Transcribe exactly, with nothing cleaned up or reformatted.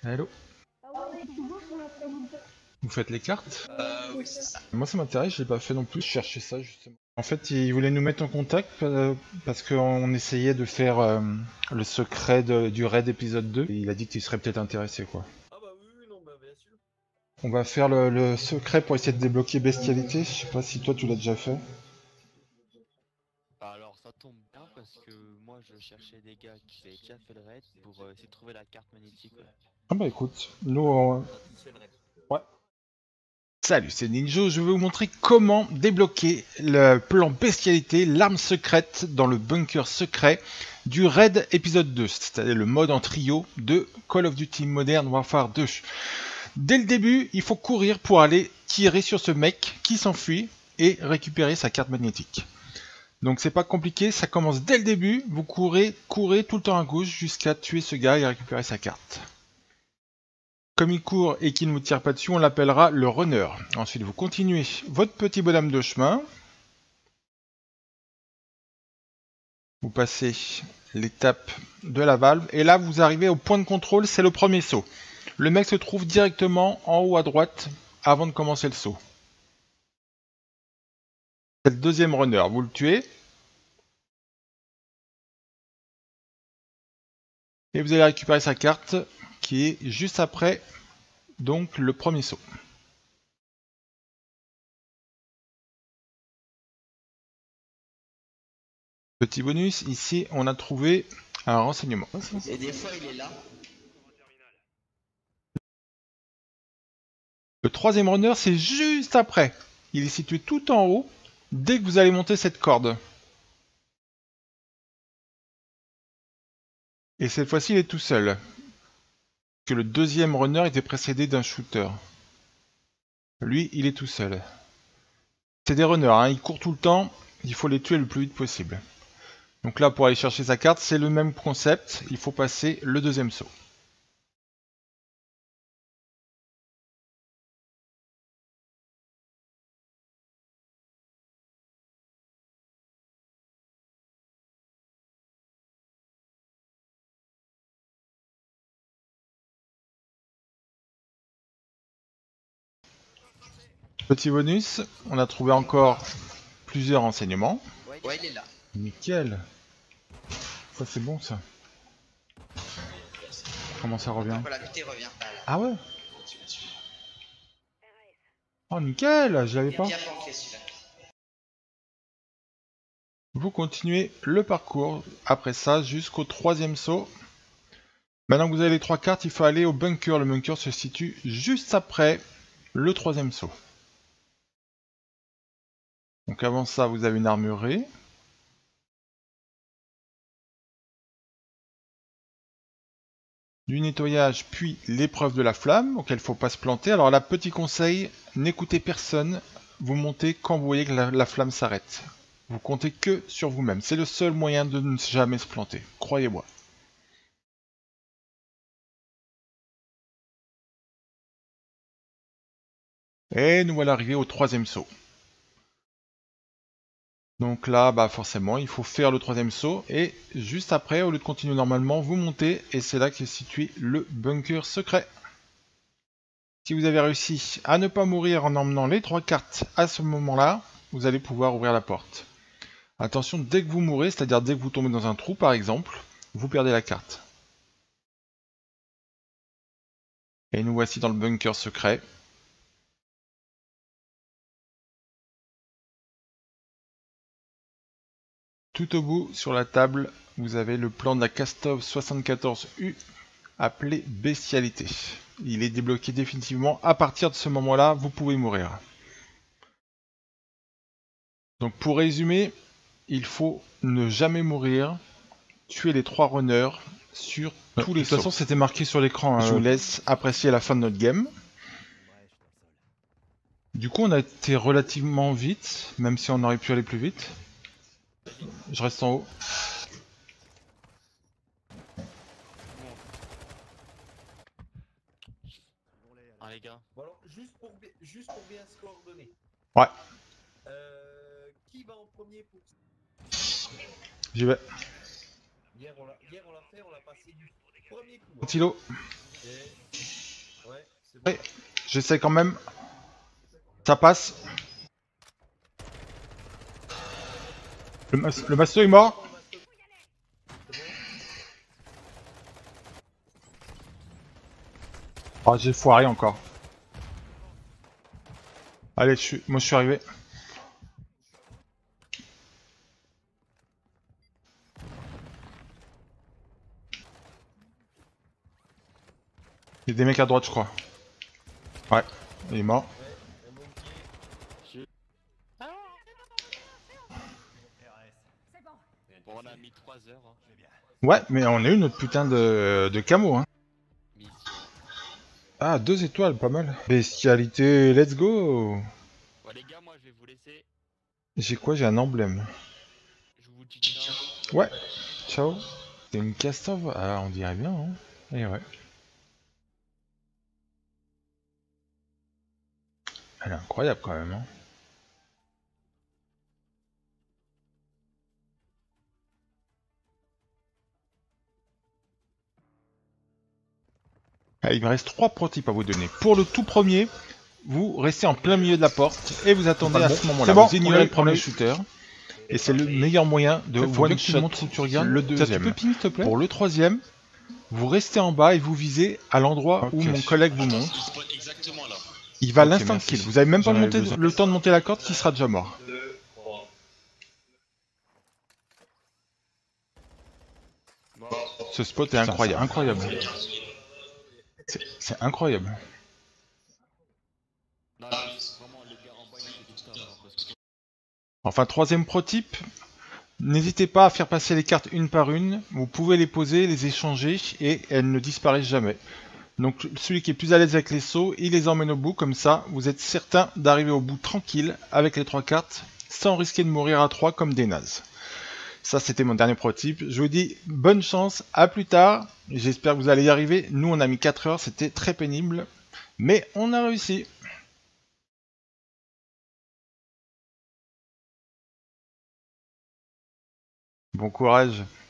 Hello. Vous faites les cartes? Euh, oui, c'est ça. Moi ça m'intéresse, je l'ai pas fait non plus, je cherchais ça justement. En fait, il voulait nous mettre en contact euh, parce qu'on essayait de faire euh, le secret de, du raid épisode deux. Et il a dit qu'il serait peut-être intéressé quoi. Ah bah oui, oui, non, bah bien sûr. On va faire le, le secret pour essayer de débloquer bestialité. Je sais pas si toi tu l'as déjà fait. Bah alors ça tombe bien parce que moi je cherchais des gars qui avaient déjà fait le raid pour euh, essayer de trouver la carte magnétique. Ouais. Ah bah écoute, nous on... Ouais. Salut, c'est Ninjo, je vais vous montrer comment débloquer le plan bestialité, l'arme secrète dans le bunker secret du raid épisode deux, c'est-à-dire le mode en trio de Call of Duty Modern Warfare deux. Dès le début, il faut courir pour aller tirer sur ce mec qui s'enfuit et récupérer sa carte magnétique. Donc c'est pas compliqué, ça commence dès le début, vous courez, courez tout le temps à gauche jusqu'à tuer ce gars et récupérer sa carte. Comme il court et qu'il ne vous tire pas dessus, on l'appellera le runner. Ensuite, vous continuez votre petit bonhomme de chemin. Vous passez l'étape de la valve. Et là, vous arrivez au point de contrôle, c'est le premier saut. Le mec se trouve directement en haut à droite avant de commencer le saut. C'est le deuxième runner. Vous le tuez. Et vous allez récupérer sa carte qui est juste après donc le premier saut. Petit bonus, ici on a trouvé un renseignement. Et des fois, il est là. Le troisième runner, c'est juste après. Il est situé tout en haut, dès que vous allez monter cette corde. Et cette fois-ci, il est tout seul. Que le deuxième runner était précédé d'un shooter. Lui, il est tout seul. C'est des runners, hein, ils courent tout le temps, il faut les tuer le plus vite possible. Donc là, pour aller chercher sa carte, c'est le même concept, il faut passer le deuxième saut. Petit bonus, on a trouvé encore plusieurs renseignements. Ouais, il est là. Nickel. Ça c'est bon ça. Comment ça revient? Voilà, vite, il revient. Voilà. Ah ouais. Oh nickel, je l'avais pas. Bien planqué celui-là. Vous continuez le parcours après ça jusqu'au troisième saut. Maintenant que vous avez les trois cartes, il faut aller au bunker. Le bunker se situe juste après le troisième saut. Donc avant ça, vous avez une armurerie. Du nettoyage, puis l'épreuve de la flamme, auquel il ne faut pas se planter. Alors là, petit conseil, n'écoutez personne. Vous montez quand vous voyez que la, la flamme s'arrête. Vous comptez que sur vous-même. C'est le seul moyen de ne jamais se planter. Croyez-moi. Et nous voilà arrivés au troisième saut. Donc là, bah forcément, il faut faire le troisième saut. Et juste après, au lieu de continuer normalement, vous montez. Et c'est là qu'est situé le bunker secret. Si vous avez réussi à ne pas mourir en emmenant les trois cartes à ce moment-là, vous allez pouvoir ouvrir la porte. Attention, dès que vous mourrez, c'est-à-dire dès que vous tombez dans un trou par exemple, vous perdez la carte. Et nous voici dans le bunker secret. Tout au bout, sur la table, vous avez le plan de la Kastov soixante-quatorze U, appelé Bestialité. Il est débloqué définitivement. À partir de ce moment-là, vous pouvez mourir. Donc pour résumer, il faut ne jamais mourir, tuer les trois runners sur tous les sauts. De toute façon, c'était marqué sur l'écran. Hein. Je vous laisse apprécier la fin de notre game. Du coup, on a été relativement vite, même si on aurait pu aller plus vite. Je reste en haut. Ah les gars. Bon alors, juste pour, bi- juste pour bien se coordonner. Ouais. Euh, qui va en premier pour... J'y vais. Hier on l'a hier, on l'a fait, on l'a passé du premier coup. Antilo. Et... C'est bon. Ouais. J'essaie quand même. Ça passe. Le, mas le masto est mort. Oh, j'ai foiré encore. Allez, je suis... moi je suis arrivé. Il y a des mecs à droite, je crois. Ouais, il est mort. Ouais, un bon pied. Bon, on a mis trois heures. Hein. Ouais, mais on a eu notre putain de, de camo, hein. Mission. Ah, deux étoiles, pas mal. Bestialité, let's go. Bon, les gars, moi je vais vous laisser. J'ai quoi? J'ai un emblème. Je vous dis ciao. Ouais, ciao. C'est une Castove? Ah, on dirait bien, hein. Et ouais. Elle est incroyable quand même, hein. Ah, il me reste trois prototypes à vous donner. Pour le tout premier, vous restez en plein milieu de la porte et vous attendez à ce moment-là. bon, Vous on ignorez l'a le eu, premier on l'a eu. shooter. Et c'est le meilleur moyen de Faut bien one que tu shot montres où tu regardes. le Ça, tu deuxième. peux ping, s'il te plaît? Pour le troisième, vous restez en bas et vous visez à l'endroit où Ok. mon collègue vous montre. Il spawn exactement là. Il va Ok, l'instant merci. kill. Vous avez même pas J'en avais monté, besoin. le temps de monter la corde qui sera déjà mort. Bon, Ce spot est Putain, incroyable. c'est incroyable. C'est c'est incroyable. non, mais vraiment, les gars en bas, ils étaient du top. Hein, parce que... Enfin, troisième pro-type, n'hésitez pas à faire passer les cartes une par une. Vous pouvez les poser, les échanger et elles ne disparaissent jamais. Donc celui qui est plus à l'aise avec les sauts, il les emmène au bout, comme ça vous êtes certain d'arriver au bout tranquille avec les trois cartes, sans risquer de mourir à trois comme des nazes. Ça c'était mon dernier prototype. Je vous dis bonne chance, à plus tard. J'espère que vous allez y arriver. Nous on a mis quatre heures, c'était très pénible. Mais on a réussi. Bon courage.